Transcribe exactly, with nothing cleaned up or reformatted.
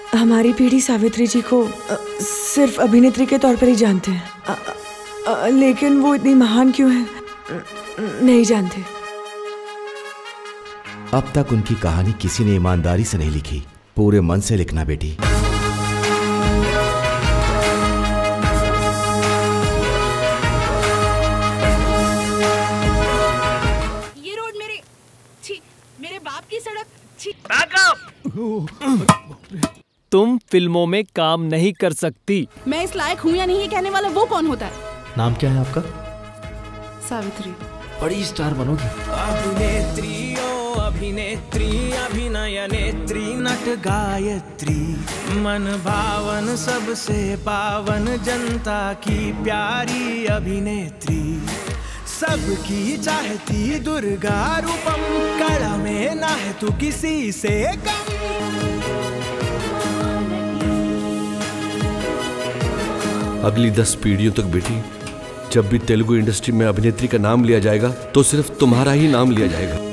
हमारी पीढ़ी सावित्री जी को आ, सिर्फ अभिनेत्री के तौर पर ही जानते हैं, आ, आ, लेकिन वो इतनी महान क्यों है नहीं जानते। अब तक उनकी कहानी किसी ने ईमानदारी से नहीं लिखी, पूरे मन से लिखना बेटी। ये रोड मेरे छी, मेरे बाप की सड़क छी। तुम फिल्मों में काम नहीं कर सकती। मैं इस लायक हूँ या नहीं, ये कहने वाला वो कौन होता है? नाम क्या है आपका? सावित्री। बड़ी स्टार बनोगी। अभिनेत्री ओ अभिनेत्री, अभिनय नेत्री, नट गायत्री, मन भावन सबसे पावन, जनता की प्यारी अभिनेत्री, सबकी चाहती दुर्गा रूपम, कला में ना है तू किसी से कम। अगली दस पीढ़ियों तक बेटी, जब भी तेलुगु इंडस्ट्री में अभिनेत्री का नाम लिया जाएगा तो सिर्फ तुम्हारा ही नाम लिया जाएगा।